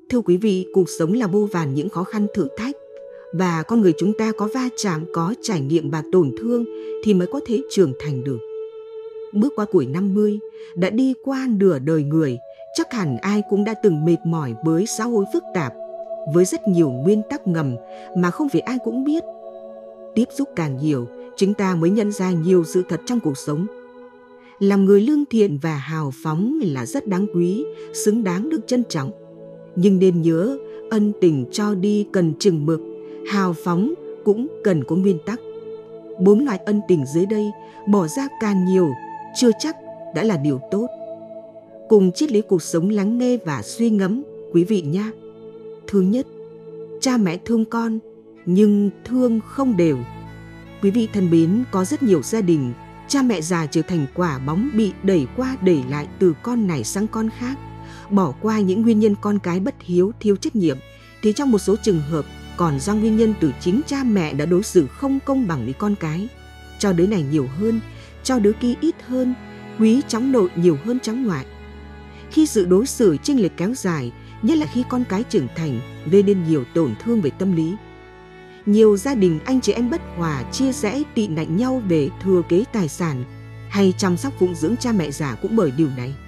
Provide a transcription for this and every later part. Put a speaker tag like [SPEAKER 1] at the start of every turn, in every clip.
[SPEAKER 1] Thưa quý vị, cuộc sống là vô vàn những khó khăn thử thách, và con người chúng ta có va chạm, có trải nghiệm và tổn thương thì mới có thể trưởng thành được. Bước qua tuổi 50, đã đi qua nửa đời người, chắc hẳn ai cũng đã từng mệt mỏi với xã hội phức tạp, với rất nhiều nguyên tắc ngầm mà không phải ai cũng biết. Tiếp xúc càng nhiều, chúng ta mới nhận ra nhiều sự thật trong cuộc sống. Làm người lương thiện và hào phóng là rất đáng quý, xứng đáng được trân trọng. Nhưng nên nhớ, ân tình cho đi cần chừng mực, hào phóng cũng cần có nguyên tắc. 4 loại ân tình dưới đây bỏ ra càng nhiều chưa chắc đã là điều tốt. Cùng triết lý cuộc sống lắng nghe và suy ngẫm quý vị nha. Thứ nhất, cha mẹ thương con nhưng thương không đều. Quý vị thân mến, có rất nhiều gia đình cha mẹ già trở thành quả bóng bị đẩy qua đẩy lại từ con này sang con khác. Bỏ qua những nguyên nhân con cái bất hiếu, thiếu trách nhiệm, thì trong một số trường hợp còn do nguyên nhân từ chính cha mẹ đã đối xử không công bằng với con cái. Cho đứa này nhiều hơn, cho đứa kia ít hơn, quý cháu nội nhiều hơn cháu ngoại. Khi sự đối xử chênh lệch kéo dài, nhất là khi con cái trưởng thành, gây nên nhiều tổn thương về tâm lý. Nhiều gia đình anh chị em bất hòa, chia rẽ, tị nạnh nhau về thừa kế tài sản hay chăm sóc phụng dưỡng cha mẹ già cũng bởi điều này.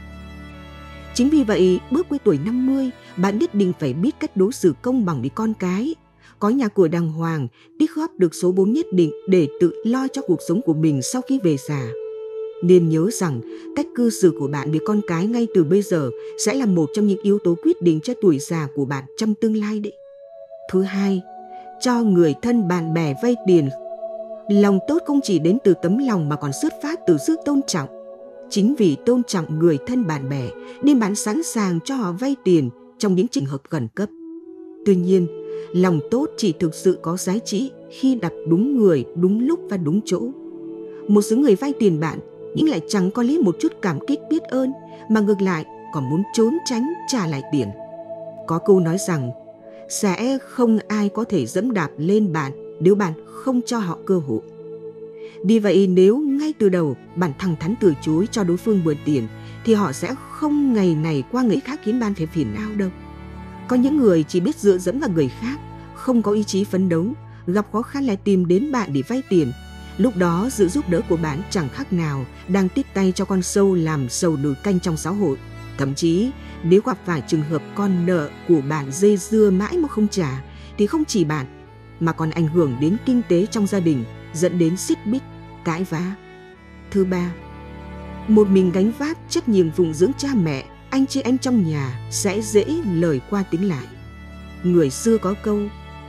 [SPEAKER 1] Chính vì vậy, bước qua tuổi 50, bạn nhất định phải biết cách đối xử công bằng với con cái, có nhà cửa đàng hoàng, tích góp được số vốn nhất định để tự lo cho cuộc sống của mình sau khi về già. Nên nhớ rằng, cách cư xử của bạn với con cái ngay từ bây giờ sẽ là một trong những yếu tố quyết định cho tuổi già của bạn trong tương lai đấy. Thứ hai, cho người thân bạn bè vay tiền. Lòng tốt không chỉ đến từ tấm lòng mà còn xuất phát từ sự tôn trọng. Chính vì tôn trọng người thân bạn bè nên bạn sẵn sàng cho họ vay tiền trong những trường hợp khẩn cấp. Tuy nhiên, lòng tốt chỉ thực sự có giá trị khi đặt đúng người, đúng lúc và đúng chỗ. Một số người vay tiền bạn nhưng lại chẳng có lý một chút cảm kích biết ơn, mà ngược lại còn muốn trốn tránh trả lại tiền. Có câu nói rằng, sẽ không ai có thể dẫm đạp lên bạn nếu bạn không cho họ cơ hội. Vì vậy, nếu ngay từ đầu bạn thẳng thắn từ chối cho đối phương mượn tiền, thì họ sẽ không ngày này qua ngày khác khiến bạn phải phiền não đâu. Có những người chỉ biết dựa dẫm vào người khác, không có ý chí phấn đấu, gặp khó khăn lại tìm đến bạn để vay tiền. Lúc đó, sự giúp đỡ của bạn chẳng khác nào đang tiếp tay cho con sâu làm sầu nổi canh trong xã hội. Thậm chí, nếu gặp phải trường hợp con nợ của bạn dây dưa mãi mà không trả, thì không chỉ bạn, mà còn ảnh hưởng đến kinh tế trong gia đình, dẫn đến xích mích, cãi vã. Thứ ba, một mình gánh vác trách nhiệm phụng dưỡng cha mẹ, anh chị em trong nhà sẽ dễ lời qua tiếng lại. Người xưa có câu,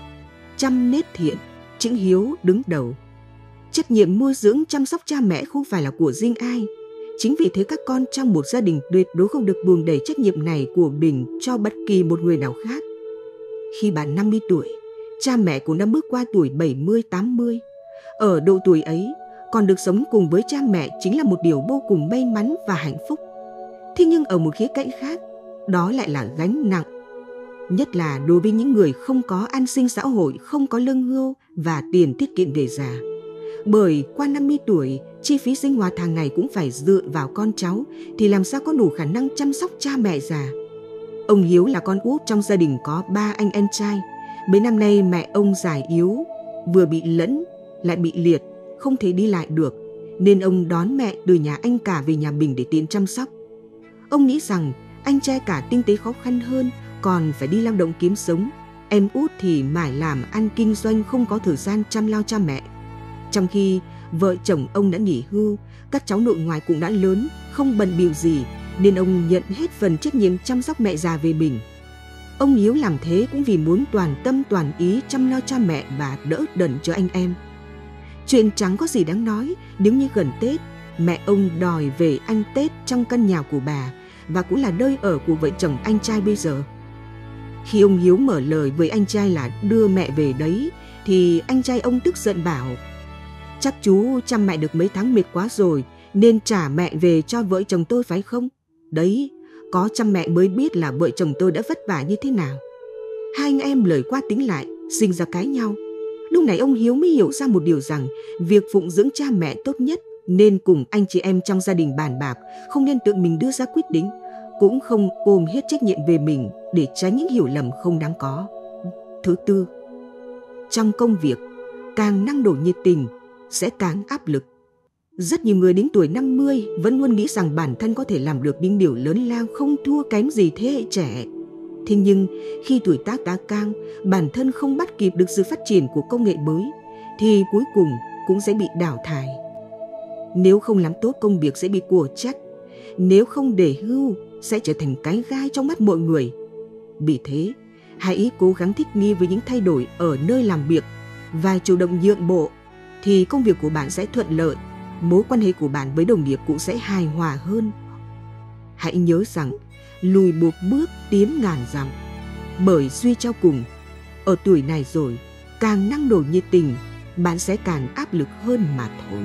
[SPEAKER 1] chăm nết thiện, chữ hiếu đứng đầu. Trách nhiệm nuôi dưỡng chăm sóc cha mẹ không phải là của riêng ai. Chính vì thế các con trong một gia đình tuyệt đối không được buông đẩy trách nhiệm này của mình cho bất kỳ một người nào khác. Khi bạn 50 tuổi, cha mẹ cũng đã bước qua tuổi 70, 80. Ở độ tuổi ấy, còn được sống cùng với cha mẹ chính là một điều vô cùng may mắn và hạnh phúc. Thế nhưng ở một khía cạnh khác, đó lại là gánh nặng. Nhất là đối với những người không có an sinh xã hội, không có lương hưu và tiền tiết kiệm về già. Bởi qua 50 tuổi, chi phí sinh hoạt hàng ngày cũng phải dựa vào con cháu, thì làm sao có đủ khả năng chăm sóc cha mẹ già. Ông Hiếu là con út trong gia đình có 3 anh em trai. Mấy năm nay mẹ ông già yếu, vừa bị lẫn lại bị liệt, không thể đi lại được, nên ông đón mẹ từ nhà anh cả về nhà mình để tiện chăm sóc. Ông nghĩ rằng anh trai cả kinh tế khó khăn hơn, còn phải đi lao động kiếm sống. Em út thì mải làm ăn kinh doanh, không có thời gian chăm lo cha mẹ. Trong khi vợ chồng ông đã nghỉ hưu, các cháu nội ngoại cũng đã lớn, không bận bịu gì, nên ông nhận hết phần trách nhiệm chăm sóc mẹ già về mình. Ông Hiếu làm thế cũng vì muốn toàn tâm toàn ý chăm lo cha mẹ và đỡ đần cho anh em. Chuyện chẳng có gì đáng nói nếu như gần Tết, mẹ ông đòi về ăn Tết trong căn nhà của bà và cũng là nơi ở của vợ chồng anh trai bây giờ. Khi ông Hiếu mở lời với anh trai là đưa mẹ về đấy, thì anh trai ông tức giận bảo, chắc chú chăm mẹ được mấy tháng mệt quá rồi, nên trả mẹ về cho vợ chồng tôi phải không? Đấy, có chăm mẹ mới biết là vợ chồng tôi đã vất vả như thế nào. Hai anh em lời qua tiếng lại, sinh ra cãi nhau. Lúc này ông Hiếu mới hiểu ra một điều rằng, việc phụng dưỡng cha mẹ tốt nhất nên cùng anh chị em trong gia đình bàn bạc, không nên tự mình đưa ra quyết định. cũng không ôm hết trách nhiệm về mình để tránh những hiểu lầm không đáng có. Thứ tư, trong công việc, càng năng nổ nhiệt tình sẽ càng áp lực. Rất nhiều người đến tuổi 50 vẫn luôn nghĩ rằng bản thân có thể làm được những điều lớn lao không thua kém gì thế hệ trẻ. Thế nhưng khi tuổi tác đã cao, bản thân không bắt kịp được sự phát triển của công nghệ mới, thì cuối cùng cũng sẽ bị đào thải. Nếu không làm tốt công việc sẽ bị của trách, nếu không để hưu sẽ trở thành cái gai trong mắt mọi người. Vì thế, hãy cố gắng thích nghi với những thay đổi ở nơi làm việc và chủ động nhượng bộ, thì công việc của bạn sẽ thuận lợi, mối quan hệ của bạn với đồng nghiệp cũng sẽ hài hòa hơn. Hãy nhớ rằng, lùi một bước tiến ngàn dặm, bởi suy cho cùng, ở tuổi này rồi, càng năng nổ nhiệt tình, bạn sẽ càng áp lực hơn mà thôi.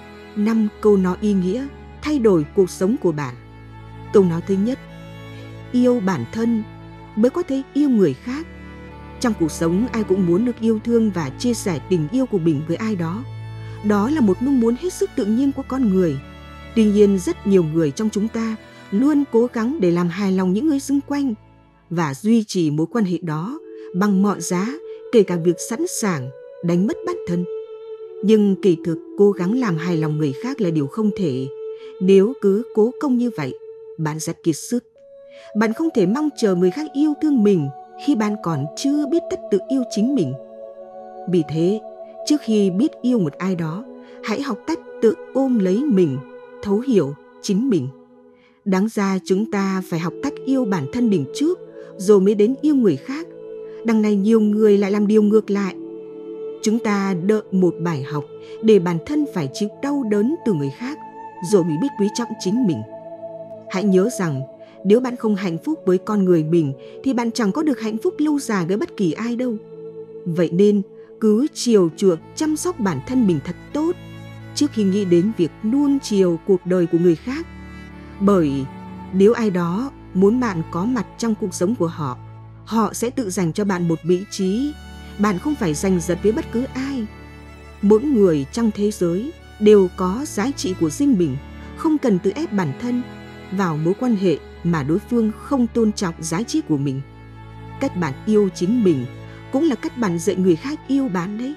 [SPEAKER 1] 5 câu nói ý nghĩa thay đổi cuộc sống của bạn. Câu nói thứ nhất, yêu bản thân mới có thể yêu người khác. Trong cuộc sống, ai cũng muốn được yêu thương và chia sẻ tình yêu của mình với ai đó. Đó là một mong muốn hết sức tự nhiên của con người. Tuy nhiên, rất nhiều người trong chúng ta luôn cố gắng để làm hài lòng những người xung quanh và duy trì mối quan hệ đó bằng mọi giá, kể cả việc sẵn sàng đánh mất bản thân. Nhưng kỳ thực, cố gắng làm hài lòng người khác là điều không thể. Nếu cứ cố công như vậy, bạn sẽ kiệt sức. Bạn không thể mong chờ người khác yêu thương mình khi bạn còn chưa biết cách tự yêu chính mình. Vì thế, trước khi biết yêu một ai đó, hãy học cách tự ôm lấy mình, thấu hiểu chính mình. Đáng ra chúng ta phải học cách yêu bản thân mình trước, rồi mới đến yêu người khác. Đằng này nhiều người lại làm điều ngược lại. Chúng ta đợi một bài học để bản thân phải chịu đau đớn từ người khác, rồi mới biết quý trọng chính mình. Hãy nhớ rằng, nếu bạn không hạnh phúc với con người mình, thì bạn chẳng có được hạnh phúc lâu dài với bất kỳ ai đâu. Vậy nên, cứ chiều chuộng chăm sóc bản thân mình thật tốt, trước khi nghĩ đến việc nuông chiều cuộc đời của người khác. Bởi nếu ai đó muốn bạn có mặt trong cuộc sống của họ, họ sẽ tự dành cho bạn một vị trí. Bạn không phải giành giật với bất cứ ai. Mỗi người trong thế giới đều có giá trị của riêng mình, không cần tự ép bản thân vào mối quan hệ mà đối phương không tôn trọng giá trị của mình. Cách bạn yêu chính mình cũng là cách bạn dạy người khác yêu bạn đấy.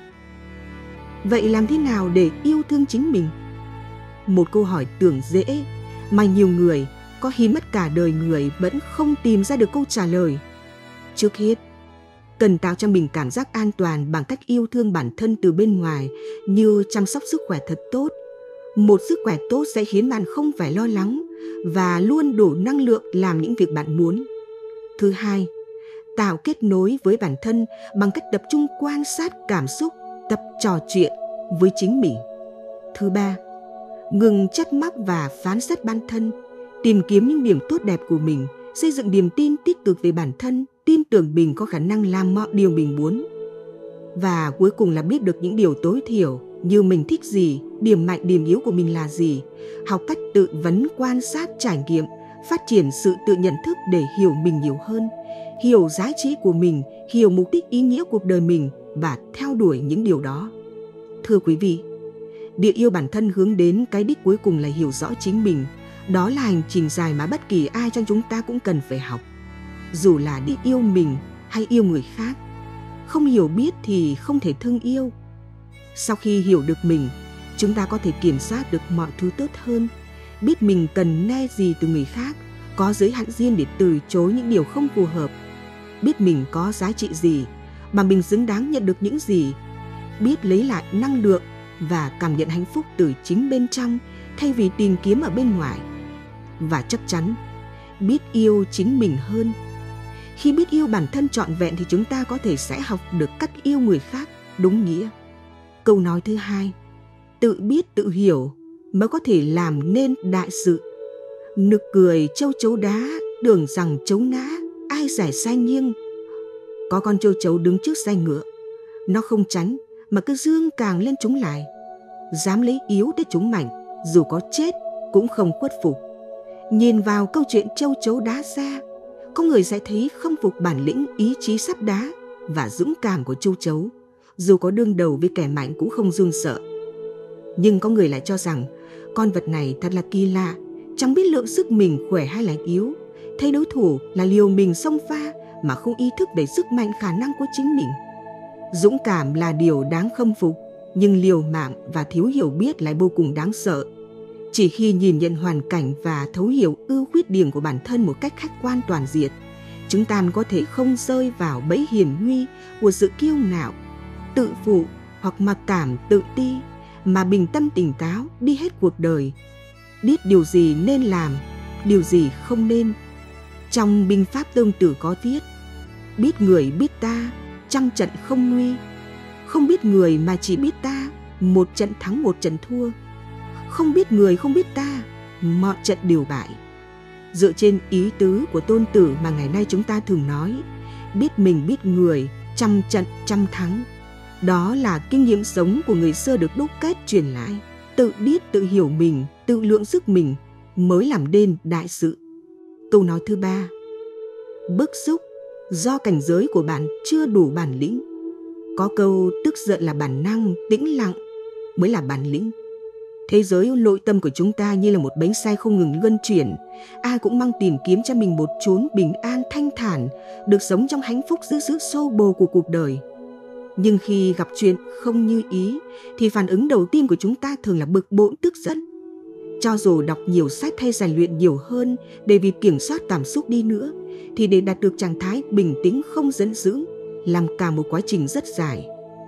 [SPEAKER 1] Vậy làm thế nào để yêu thương chính mình? Một câu hỏi tưởng dễ mà nhiều người, có khi mất cả đời người, vẫn không tìm ra được câu trả lời. Trước hết, cần tạo cho mình cảm giác an toàn bằng cách yêu thương bản thân từ bên ngoài, như chăm sóc sức khỏe thật tốt. Một sức khỏe tốt sẽ khiến bạn không phải lo lắng và luôn đủ năng lượng làm những việc bạn muốn. Thứ hai, tạo kết nối với bản thân bằng cách tập trung quan sát cảm xúc, tập trò chuyện với chính mình. Thứ ba, ngừng trách móc và phán xét bản thân, tìm kiếm những điểm tốt đẹp của mình, xây dựng niềm tin tích cực về bản thân, tin tưởng mình có khả năng làm mọi điều mình muốn. Và cuối cùng là biết được những điều tối thiểu như mình thích gì, điểm mạnh điểm yếu của mình là gì, học cách tự vấn quan sát trải nghiệm, phát triển sự tự nhận thức để hiểu mình nhiều hơn, hiểu giá trị của mình, hiểu mục đích ý nghĩa cuộc đời mình và theo đuổi những điều đó. Thưa quý vị, việc yêu bản thân hướng đến cái đích cuối cùng là hiểu rõ chính mình. Đó là hành trình dài mà bất kỳ ai trong chúng ta cũng cần phải học. Dù là đi yêu mình hay yêu người khác, không hiểu biết thì không thể thương yêu. Sau khi hiểu được mình, chúng ta có thể kiểm soát được mọi thứ tốt hơn, biết mình cần nghe gì từ người khác, có giới hạn riêng để từ chối những điều không phù hợp, biết mình có giá trị gì mà mình xứng đáng nhận được những gì, biết lấy lại năng lượng và cảm nhận hạnh phúc từ chính bên trong thay vì tìm kiếm ở bên ngoài. Và chắc chắn, biết yêu chính mình hơn. Khi biết yêu bản thân trọn vẹn thì chúng ta có thể sẽ học được cách yêu người khác đúng nghĩa. Câu nói thứ hai, tự biết tự hiểu mới có thể làm nên đại sự. Nực cười châu chấu đá, tưởng rằng chấu ngã, ai giải sai nghiêng. Có con châu chấu đứng trước xe ngựa, nó không tránh mà cứ dương càng lên chúng lại, dám lấy yếu để chúng mạnh, dù có chết cũng không khuất phục. Nhìn vào câu chuyện châu chấu đá ra, có người sẽ thấy không phục bản lĩnh, ý chí sắt đá và dũng cảm của châu chấu, dù có đương đầu với kẻ mạnh cũng không run sợ. Nhưng có người lại cho rằng con vật này thật là kỳ lạ, chẳng biết lượng sức mình khỏe hay là yếu, thấy đối thủ là liều mình xông pha mà không ý thức về sức mạnh khả năng của chính mình. Dũng cảm là điều đáng khâm phục, nhưng liều mạng và thiếu hiểu biết lại vô cùng đáng sợ. Chỉ khi nhìn nhận hoàn cảnh và thấu hiểu ưu khuyết điểm của bản thân một cách khách quan toàn diện, chúng ta có thể không rơi vào bẫy hiểm nguy của sự kiêu ngạo, tự phụ hoặc mặc cảm tự ti, mà bình tâm tỉnh táo đi hết cuộc đời, biết điều gì nên làm, điều gì không nên. Trong binh pháp Tương Tử có viết: biết người biết ta, trăm trận không nguy. Không biết người mà chỉ biết ta, một trận thắng một trận thua. Không biết người không biết ta, mọi trận đều bại. Dựa trên ý tứ của Tôn Tử mà ngày nay chúng ta thường nói, biết mình biết người, trăm trận trăm thắng. Đó là kinh nghiệm sống của người xưa được đúc kết truyền lại. Tự biết tự hiểu mình, tự lượng sức mình mới làm nên đại sự. Câu nói thứ 3: bức xúc do cảnh giới của bạn chưa đủ bản lĩnh. Có câu tức giận là bản năng, tĩnh lặng mới là bản lĩnh. Thế giới nội tâm của chúng ta như là một bánh xe không ngừng luân chuyển. Ai cũng mong tìm kiếm cho mình một chốn bình an thanh thản, được sống trong hạnh phúc dưới sự xô bồ của cuộc đời. Nhưng khi gặp chuyện không như ý thì phản ứng đầu tiên của chúng ta thường là bực bội, tức giận. Cho dù đọc nhiều sách hay rèn luyện nhiều hơn để việc kiểm soát cảm xúc đi nữa, thì để đạt được trạng thái bình tĩnh không giận dữ làm cả một quá trình rất dài.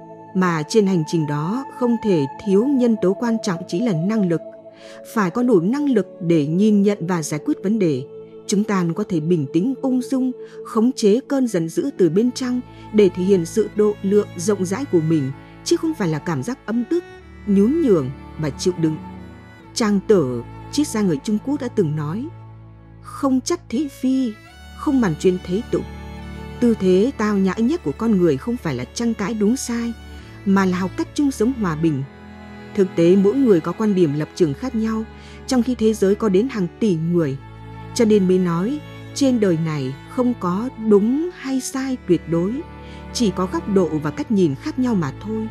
[SPEAKER 1] Mà trên hành trình đó không thể thiếu nhân tố quan trọng chính là năng lực. Phải có đủ năng lực để nhìn nhận và giải quyết vấn đề, chúng ta có thể bình tĩnh ung dung, khống chế cơn giận dữ từ bên trong để thể hiện sự độ lượng rộng rãi của mình, chứ không phải là cảm giác ấm tức, nhún nhường và chịu đựng. Trang Tử, triết gia người Trung Quốc đã từng nói: không chắc thị phi, không bàn chuyện thế tục. Tư thế tao nhã nhất của con người không phải là tranh cãi đúng sai, mà là học cách chung sống hòa bình. Thực tế mỗi người có quan điểm lập trường khác nhau, trong khi thế giới có đến hàng tỷ người. Cho nên mới nói trên đời này không có đúng hay sai tuyệt đối, chỉ có góc độ và cách nhìn khác nhau mà thôi.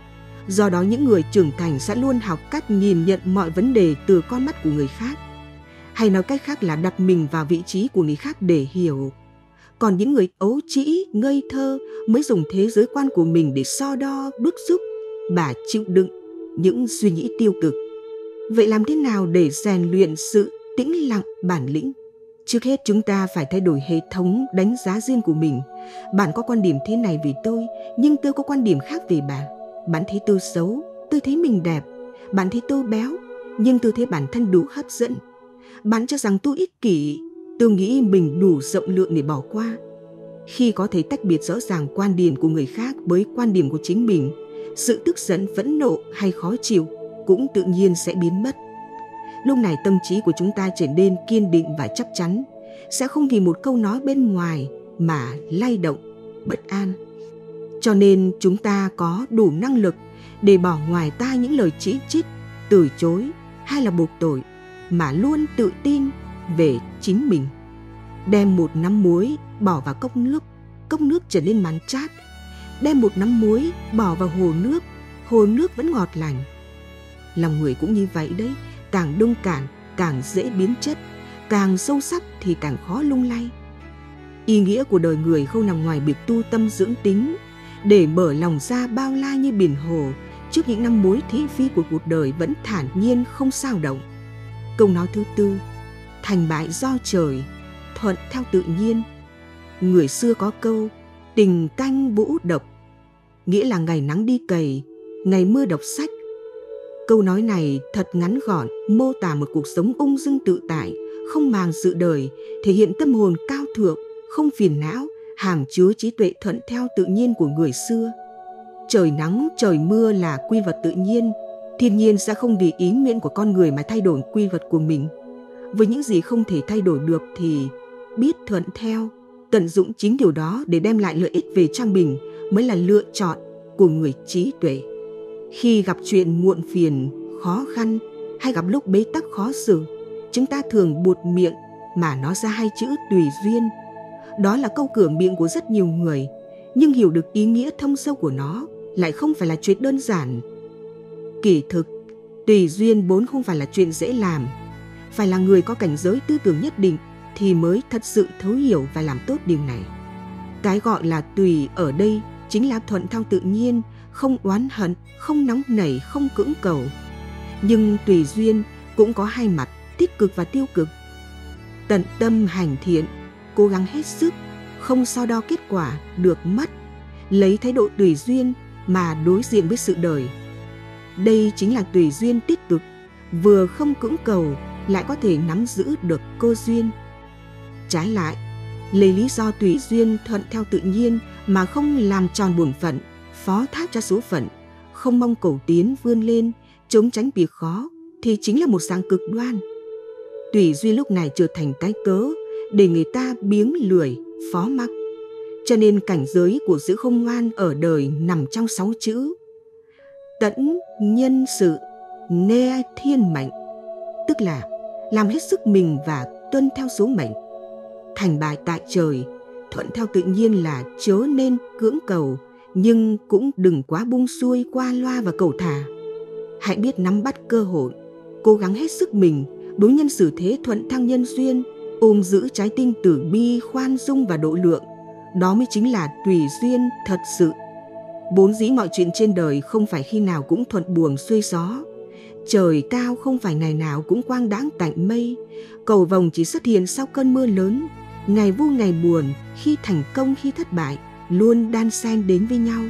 [SPEAKER 1] Do đó những người trưởng thành sẽ luôn học cách nhìn nhận mọi vấn đề từ con mắt của người khác, hay nói cách khác là đặt mình vào vị trí của người khác để hiểu. Còn những người ấu trĩ, ngây thơ mới dùng thế giới quan của mình để so đo, bức xúc và chịu đựng những suy nghĩ tiêu cực. Vậy làm thế nào để rèn luyện sự tĩnh lặng bản lĩnh? Trước hết chúng ta phải thay đổi hệ thống đánh giá riêng của mình. Bạn có quan điểm thế này về tôi, nhưng tôi có quan điểm khác về bạn. Bạn thấy tôi xấu, tôi thấy mình đẹp. Bạn thấy tôi béo, nhưng tôi thấy bản thân đủ hấp dẫn. Bạn cho rằng tôi ích kỷ, tôi nghĩ mình đủ rộng lượng để bỏ qua. Khi có thể tách biệt rõ ràng quan điểm của người khác với quan điểm của chính mình, sự tức giận, phẫn nộ hay khó chịu cũng tự nhiên sẽ biến mất. Lúc này tâm trí của chúng ta trở nên kiên định và chắc chắn, sẽ không vì một câu nói bên ngoài mà lay động, bất an. Cho nên chúng ta có đủ năng lực để bỏ ngoài tai những lời chỉ trích, từ chối hay là buộc tội, mà luôn tự tin về chính mình. Đem một nắm muối bỏ vào cốc nước trở nên mặn chát. Đem một nắm muối bỏ vào hồ nước vẫn ngọt lành. Lòng người cũng như vậy đấy, càng đông cản càng dễ biến chất, càng sâu sắc thì càng khó lung lay. Ý nghĩa của đời người không nằm ngoài việc tu tâm dưỡng tính, để mở lòng ra bao la như biển hồ trước những năm mối thị phi của cuộc đời vẫn thản nhiên không xao động. Câu nói thứ 4: thành bại do trời, thuận theo tự nhiên. Người xưa có câu tình canh vũ độc, nghĩa là ngày nắng đi cày, ngày mưa đọc sách. Câu nói này thật ngắn gọn, mô tả một cuộc sống ung dung tự tại, không màng sự đời, thể hiện tâm hồn cao thượng, không phiền não, hàm chứa trí tuệ thuận theo tự nhiên của người xưa. Trời nắng, trời mưa là quy luật tự nhiên, thiên nhiên sẽ không vì ý nguyện của con người mà thay đổi quy luật của mình. Với những gì không thể thay đổi được thì biết thuận theo, tận dụng chính điều đó để đem lại lợi ích về cho mình mới là lựa chọn của người trí tuệ. Khi gặp chuyện muộn phiền, khó khăn hay gặp lúc bế tắc khó xử, chúng ta thường buột miệng mà nói ra hai chữ tùy duyên. Đó là câu cửa miệng của rất nhiều người, nhưng hiểu được ý nghĩa thâm sâu của nó lại không phải là chuyện đơn giản. Kỳ thực, tùy duyên vốn không phải là chuyện dễ làm. Phải là người có cảnh giới tư tưởng nhất định thì mới thật sự thấu hiểu và làm tốt điều này. Cái gọi là tùy ở đây chính là thuận theo tự nhiên, không oán hận, không nóng nảy, không cưỡng cầu. Nhưng tùy duyên cũng có hai mặt, tích cực và tiêu cực. Tận tâm hành thiện, cố gắng hết sức, không so đo kết quả được mất, lấy thái độ tùy duyên mà đối diện với sự đời. Đây chính là tùy duyên tích cực, vừa không cưỡng cầu lại có thể nắm giữ được cơ duyên. Trái lại, lấy lý do tùy duyên thuận theo tự nhiên mà không làm tròn bổn phận, phó thác cho số phận, không mong cầu tiến vươn lên, trốn tránh việc khó thì chính là một dạng cực đoan. Tùy duyên lúc này trở thành cái cớ để người ta biếng lười, phó mặc. Cho nên cảnh giới của sự khôn ngoan ở đời nằm trong 6 chữ: tẫn nhân sự nê thiên mệnh, tức là làm hết sức mình và tuân theo số mệnh. Thành bại tại trời, thuận theo tự nhiên là chớ nên cưỡng cầu, nhưng cũng đừng quá buông xuôi, qua loa và cầu thả. Hãy biết nắm bắt cơ hội, cố gắng hết sức mình, đối nhân xử thế thuận theo nhân duyên, ôm giữ trái tim từ bi, khoan dung và độ lượng. Đó mới chính là tùy duyên thật sự. Vốn dĩ mọi chuyện trên đời không phải khi nào cũng thuận buồm xuôi gió. Trời cao không phải ngày nào cũng quang đãng tạnh mây. Cầu vồng chỉ xuất hiện sau cơn mưa lớn. Ngày vui ngày buồn, khi thành công khi thất bại, luôn đan xen đến với nhau.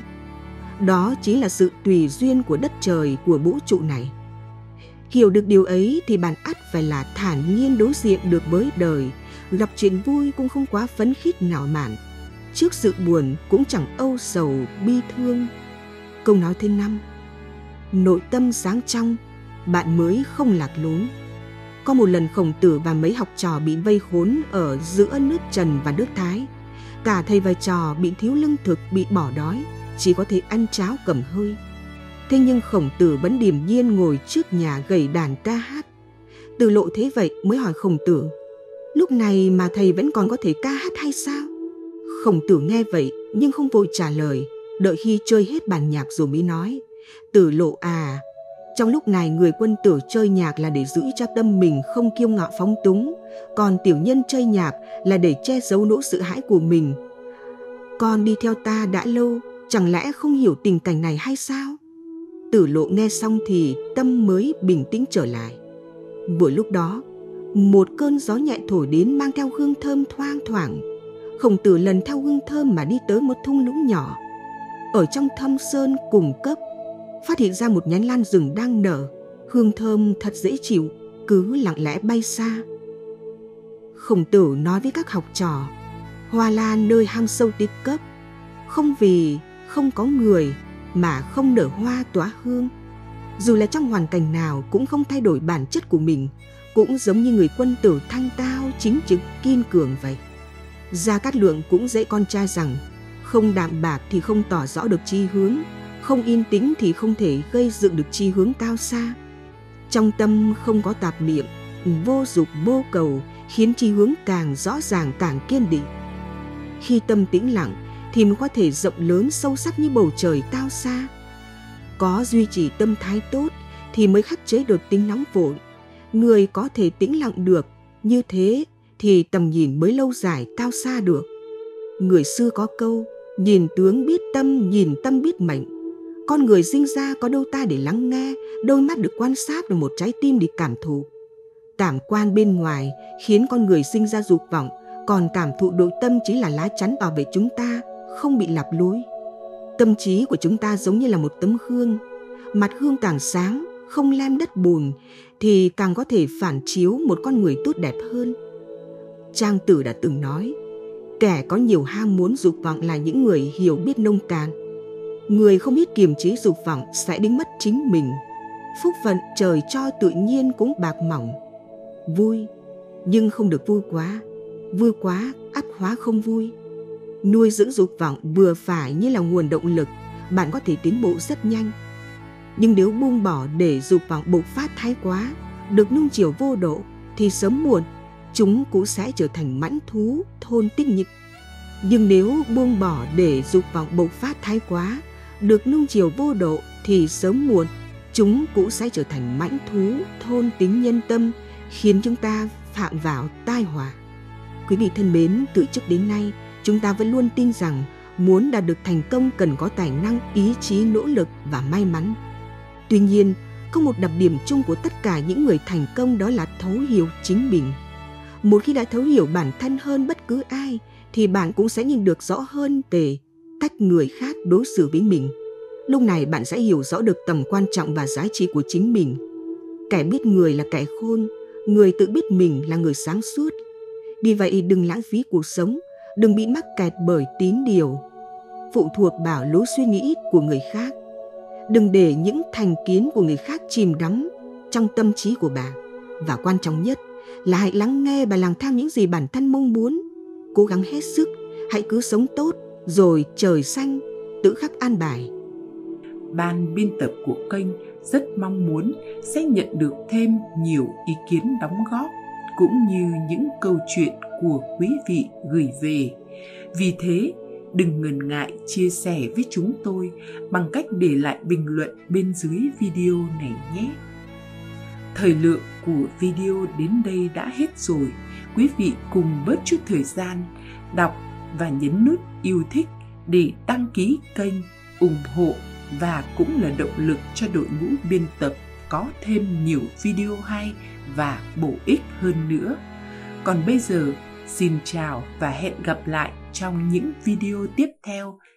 [SPEAKER 1] Đó chính là sự tùy duyên của đất trời, của vũ trụ này. Hiểu được điều ấy thì bạn ắt phải là thản nhiên đối diện được với đời. Gặp chuyện vui cũng không quá phấn khích ngạo mạn, trước sự buồn cũng chẳng âu sầu bi thương. Câu nói thứ 5: nội tâm sáng trong, bạn mới không lạc lối. Có một lần Khổng Tử và mấy học trò bị vây khốn ở giữa nước Trần và nước Thái. Cả thầy và trò bị thiếu lương thực, bị bỏ đói, chỉ có thể ăn cháo cầm hơi. Thế nhưng Khổng Tử vẫn điềm nhiên ngồi trước nhà gảy đàn ca hát. Từ Lộ thế vậy mới hỏi Khổng Tử: lúc này mà thầy vẫn còn có thể ca hát hay sao? Khổng Tử nghe vậy nhưng không vội trả lời, đợi khi chơi hết bản nhạc rồi mới nói: Tử Lộ à, trong lúc này người quân tử chơi nhạc là để giữ cho tâm mình không kiêu ngạo phóng túng, còn tiểu nhân chơi nhạc là để che giấu nỗi sợ hãi của mình. Con đi theo ta đã lâu, chẳng lẽ không hiểu tình cảnh này hay sao? Tử Lộ nghe xong thì tâm mới bình tĩnh trở lại. Vừa lúc đó, một cơn gió nhẹ thổi đến mang theo hương thơm thoang thoảng. Khổng Tử lần theo hương thơm mà đi tới một thung lũng nhỏ. Ở trong thâm sơn cùng cấp, phát hiện ra một nhánh lan rừng đang nở. Hương thơm thật dễ chịu, cứ lặng lẽ bay xa. Khổng Tử nói với các học trò: hoa lan nơi hang sâu tích cấp, không vì không có người mà không nở hoa tỏa hương. Dù là trong hoàn cảnh nào cũng không thay đổi bản chất của mình, cũng giống như người quân tử thanh tao, chính trực, kiên cường vậy. Gia Cát Lượng cũng dạy con trai rằng không đạm bạc thì không tỏ rõ được chí hướng, không yên tĩnh thì không thể gây dựng được chí hướng cao xa. Trong tâm không có tạp niệm, vô dục vô cầu, khiến chí hướng càng rõ ràng, càng kiên định. Khi tâm tĩnh lặng thì mới có thể rộng lớn sâu sắc như bầu trời cao xa. Có duy trì tâm thái tốt thì mới khắc chế được tính nóng vội. Người có thể tĩnh lặng được như thế thì tầm nhìn mới lâu dài cao xa được. Người xưa có câu: nhìn tướng biết tâm, nhìn tâm biết mệnh. Con người sinh ra có đôi tai để lắng nghe, đôi mắt được quan sát và một trái tim để cảm thụ. Cảm quan bên ngoài khiến con người sinh ra dục vọng, còn cảm thụ nội tâm chính là lá chắn bảo vệ chúng ta không bị lạc lối. Tâm trí của chúng ta giống như là một tấm gương. Mặt gương càng sáng, không lem đất bùn, thì càng có thể phản chiếu một con người tốt đẹp hơn. Trang Tử đã từng nói: kẻ có nhiều ham muốn dục vọng là những người hiểu biết nông cạn. Người không biết kiềm chế dục vọng sẽ đánh mất chính mình. Phúc phận trời cho tự nhiên cũng bạc mỏng. Vui, nhưng không được vui quá ắt hóa không vui. Nuôi dưỡng dục vọng vừa phải như là nguồn động lực, bạn có thể tiến bộ rất nhanh. Nhưng nếu buông bỏ để dục vọng bộc phát thái quá, được nuông chiều vô độ, thì sớm muộn chúng cũng sẽ trở thành mãnh thú thôn tinh nhịch. Nhưng nếu buông bỏ để dục vọng bộc phát thái quá, được nuông chiều vô độ, thì sớm muộn chúng cũng sẽ trở thành mãnh thú thôn tính nhân tâm, khiến chúng ta phạm vào tai họa. Quý vị thân mến, từ trước đến nay, chúng ta vẫn luôn tin rằng muốn đạt được thành công cần có tài năng, ý chí, nỗ lực và may mắn. Tuy nhiên, có một đặc điểm chung của tất cả những người thành công, đó là thấu hiểu chính mình. Một khi đã thấu hiểu bản thân hơn bất cứ ai, thì bạn cũng sẽ nhìn được rõ hơn về cách người khác đối xử với mình. Lúc này bạn sẽ hiểu rõ được tầm quan trọng và giá trị của chính mình. Kẻ biết người là kẻ khôn, người tự biết mình là người sáng suốt. Vì vậy đừng lãng phí cuộc sống, đừng bị mắc kẹt bởi tín điều, phụ thuộc vào lối suy nghĩ của người khác. Đừng để những thành kiến của người khác chìm đắm trong tâm trí của bạn. Và quan trọng nhất là hãy lắng nghe và làm theo những gì bản thân mong muốn. Cố gắng hết sức, hãy cứ sống tốt, rồi trời xanh tự khắc an bài.
[SPEAKER 2] Ban biên tập của kênh rất mong muốn sẽ nhận được thêm nhiều ý kiến đóng góp cũng như những câu chuyện của quý vị gửi về. Vì thế, đừng ngần ngại chia sẻ với chúng tôi bằng cách để lại bình luận bên dưới video này nhé. Thời lượng của video đến đây đã hết rồi. Quý vị cùng bớt chút thời gian đọc và nhấn nút yêu thích để đăng ký kênh, ủng hộ và cũng là động lực cho đội ngũ biên tập có thêm nhiều video hay và bổ ích hơn nữa. Còn bây giờ, xin chào và hẹn gặp lại trong những video tiếp theo